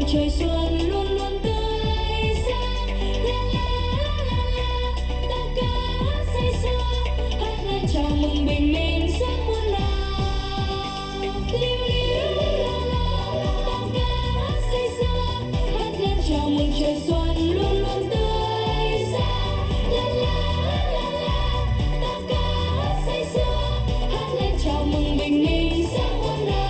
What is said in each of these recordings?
trời xuân luôn luôn tươi sáng. La la la la, ta ca hát say sưa, hát lên chào mừng bình minh sáng muôn nào. Liu liu la la, ta ca hát say sưa, hát lên chào mừng trời xuân luôn luôn tươi sáng. La la la la, ta ca hát say sưa, hát lên chào mừng bình minh sáng muôn nào.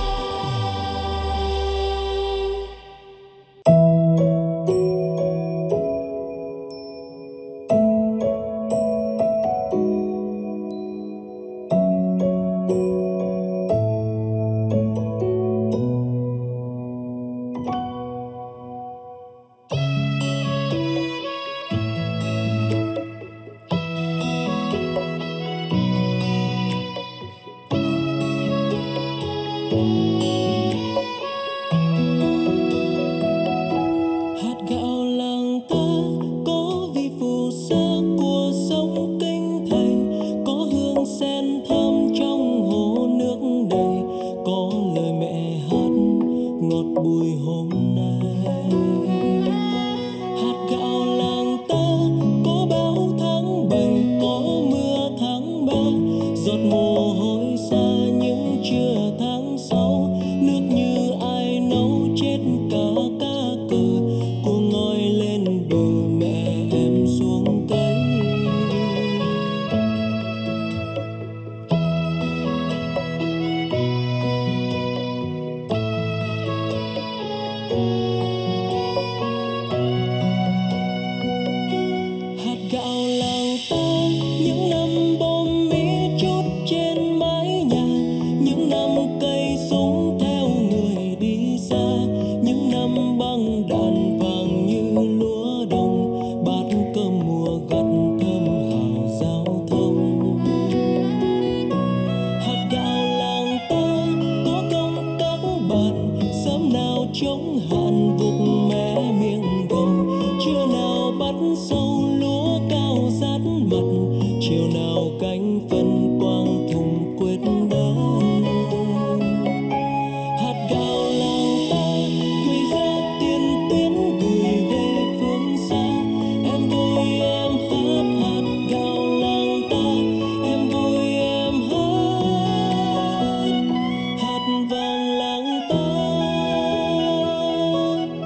Hạt gạo làng ta có vị phù sa của sông Kinh Thành, có hương sen thơm trong hồ nước đầy, có lời mẹ hát ngọt bùi hôm nay. Hạt gạo làng ta có bão tháng 7, có mưa tháng 3, giọt mồ hôi xa những trưa tháng 6, nước như ai nấu chết cả cá cờ, cô ngoi lên bờ mẹ em xuống cấy. Hạt gạo làng ta những năm bom mí chút trên mái nhà, những năm cây súng theo người đi xa, những năm băng đạn vàng như lúa đồng, bát cơm mùa gặt thơm hào giao thông. Hạt gạo làng ta có công các bạn, sớm nào chống hạn vục mé miệng đồng, trưa nào bắt sâu lúa cao sát mặt, chiều nào cánh phân quang thùng quyết đá. Hạt gạo làng ta gửi ra tiền tuyến gửi về phương xa, em vui em hát hạt gạo làng ta, em vui em hát hạt vàng làng ta.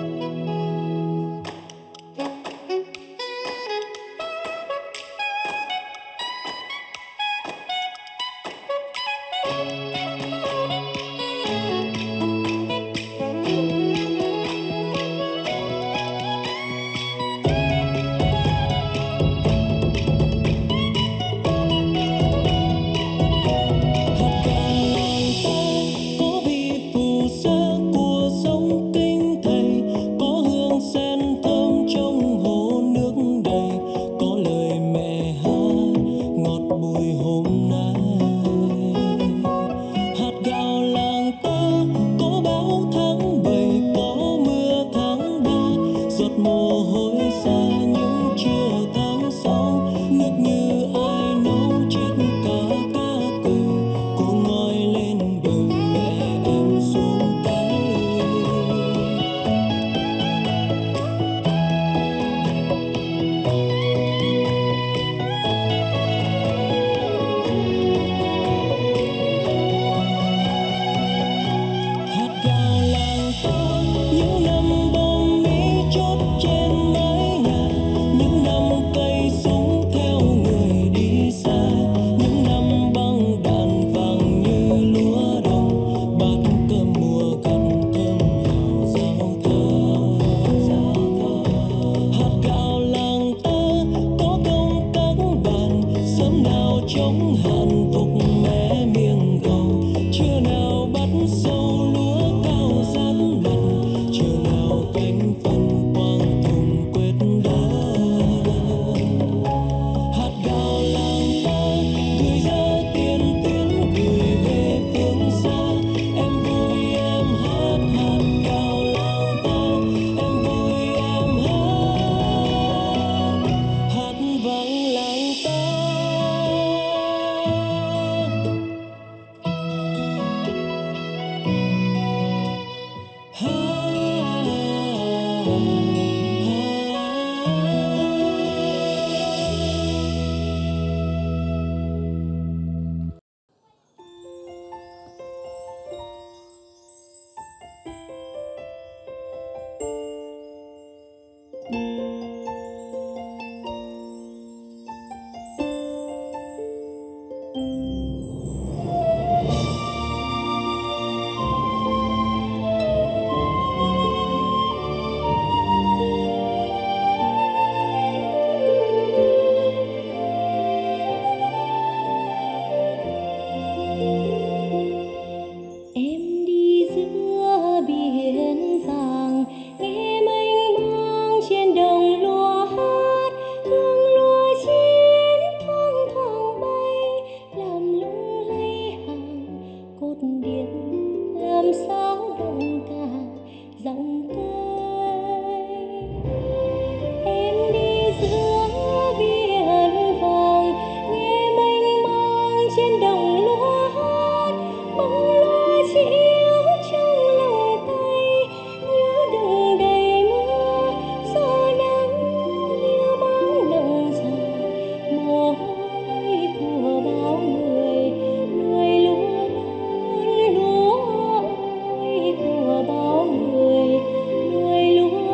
cột điện làm sao động cả giọng cây. Em đi giữa biển vàng nghe mênh mang trên đồng lúa hát, bóng loa chiếu trong lòng tay nhớ đừng đầy mưa gió nắng như mang nặng giọt mồ hôi của bao người nuôi lúa non lúa ơi của bao người nuôi lúa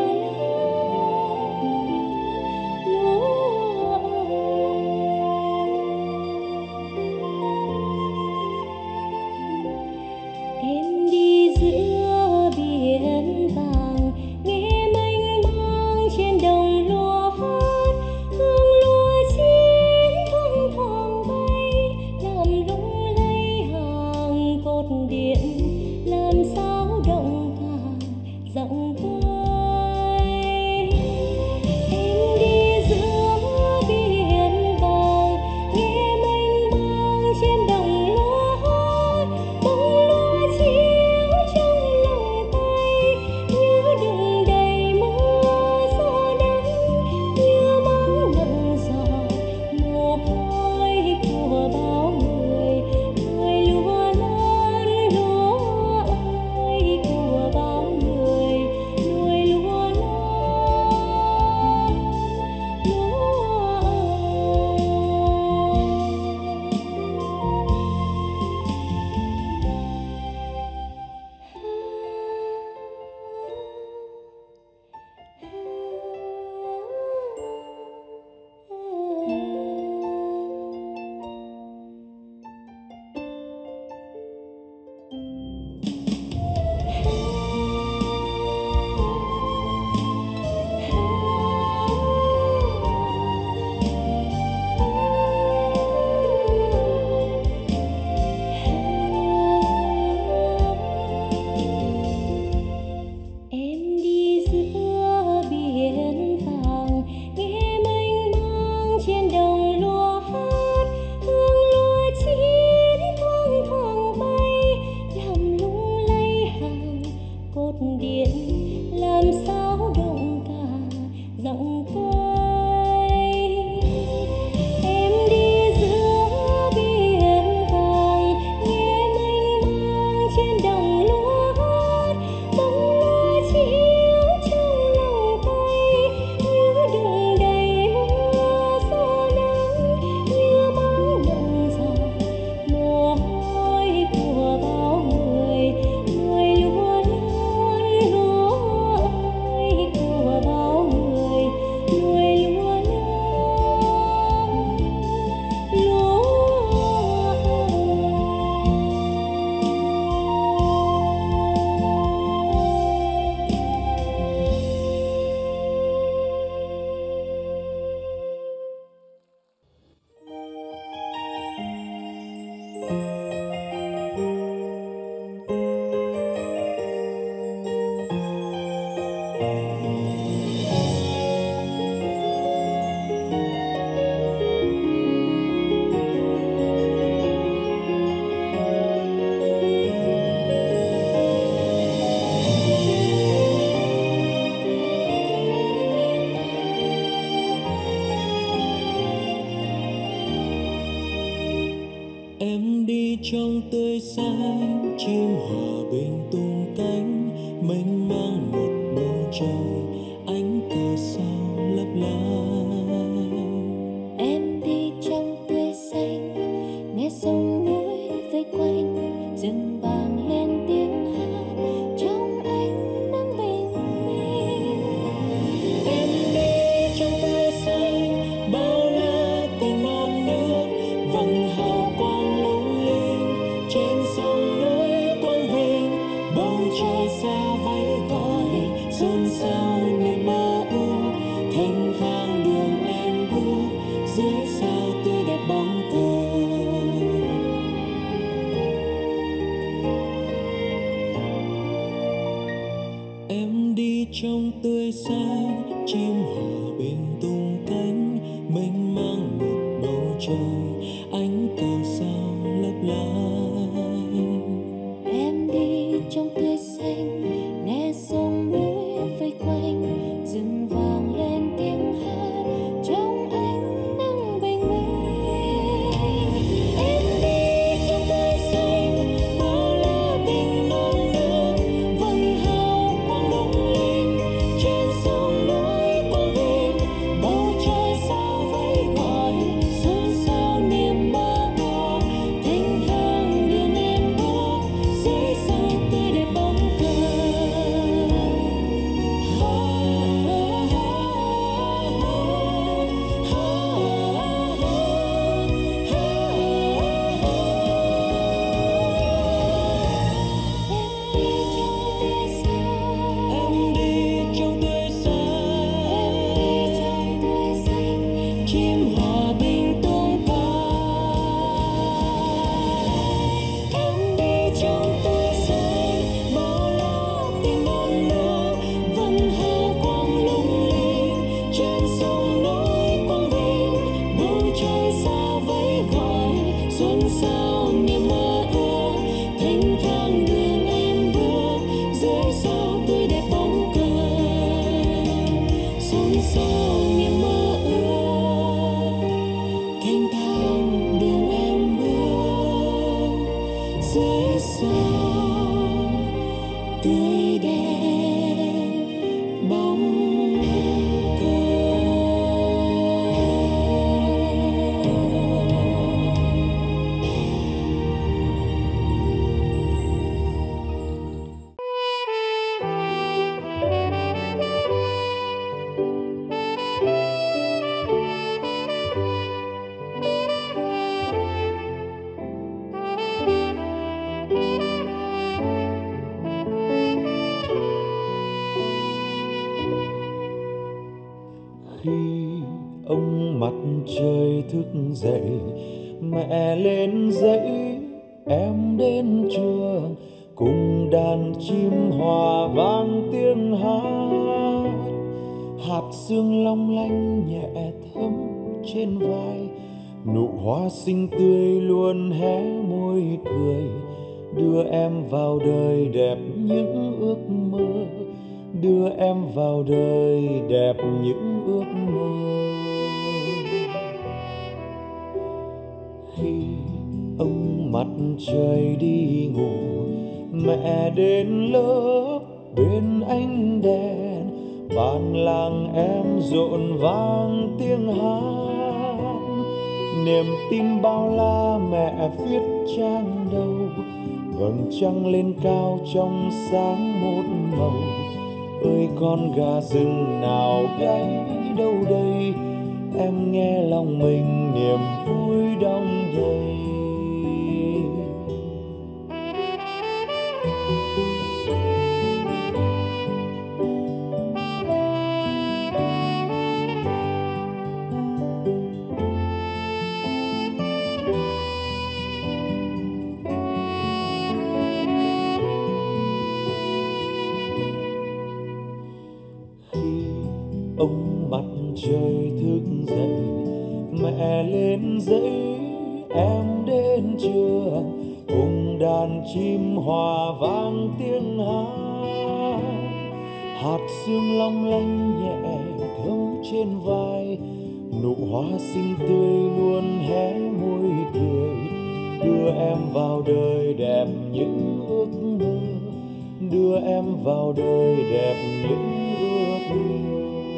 em đi giữa biển vàng nghe mênh mang trên đồng lúa hát, hương lúa chín thoang thoảng bay làm lung lay hàng cột điện làm sao động cả giọng cây. Em đi giữa biển vàng nghe mênh mang trên đồng lúa hát, bóng loa chiếu trong lòng tay nhớ đừng đầy mưa gió nắng như mang nặng giọt mồ hôi của bao người nuôi lúa non lúa ơi của bao người nuôi lúa non em đi giữa biển vàng nghe mênh mang trên đồng lúa hát, hương lúa chín thoang thoảng bay làm lung lay hàng cột điện làm sao động cả giọng cây. Em đi giữa biển vàng nghe mênh mang trên đồng lúa hát, bóng loa chiếu trong lòng tay nhớ đừng đầy mưa gió nắng như mang nặng giọt mồ hôi của bao người nuôi lúa non lúa ơi của bao người nuôi lúa non lúa Em đi trong tươi xanh, chim hòa bình tung cánh, mênh mang một bầu trời, ánh cờ sao lấp lánh. em đi trong tươi xanh nghe sông núi vây quanh rừng vàng lên tiếng hát trong ánh nắng bình minh. Em đi trong tươi xanh, bao la tình non nước, vầng hào quang lung linh trên sông núi quang vinh, bầu trời xa váy gọi xôn xao niềm mơ ước, thanh thang đường em bước dưới sao tươi đẹp bóng cờ. Em đi trong tươi xanh, chim hòa bình tung cánh, mênh mang một bầu trời, ánh cờ sao lấp lánh. dậy, mẹ lên dãy em đến trường, cùng đàn chim hòa vang tiếng hát. Hạt sương long lanh nhẹ thấm trên vai, nụ hoa xinh tươi luôn hé môi cười, đưa em vào đời đẹp những ước mơ, đưa em vào đời đẹp những ước mơ. Khi ông mặt trời đi ngủ, mẹ đến lớp bên ánh đèn, bản làng em rộn vang tiếng hát. Niềm tin bao la mẹ viết trang đầu, vầng trăng lên cao trong sáng một màu. Ơi con gà rừng nào gáy đâu đây, em nghe lòng mình niềm vui đong đầy. Ông mặt trời thức dậy, mẹ lên dãy em đến trường, cùng đàn chim hòa vang tiếng hát. Hạt sương long lanh nhẹ thấm trên vai, nụ hoa xinh tươi luôn hé môi cười, đưa em vào đời đẹp những ước mơ, đưa em vào đời đẹp những ước mơ.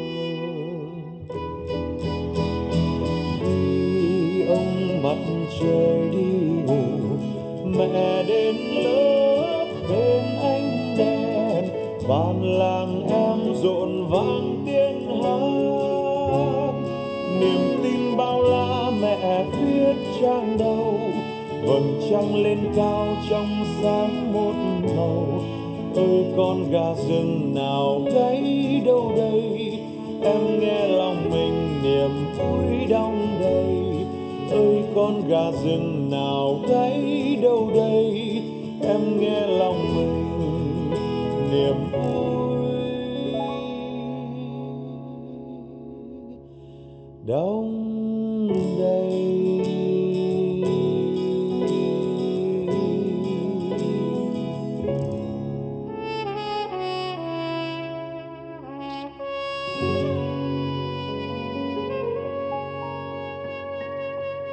Mặt trời đi ngủ, mẹ đến lớp bên ánh đèn, bản làng em rộn vang tiếng hát. Niềm tin bao la mẹ viết trang đầu, vầng trăng lên cao trong sáng một màu. Ơi con gà rừng nào gáy đâu đây, em nghe lòng mình niềm vui đong đầy. Ơi con gà rừng nào gáy đâu đây, em nghe lòng mình niềm vui đong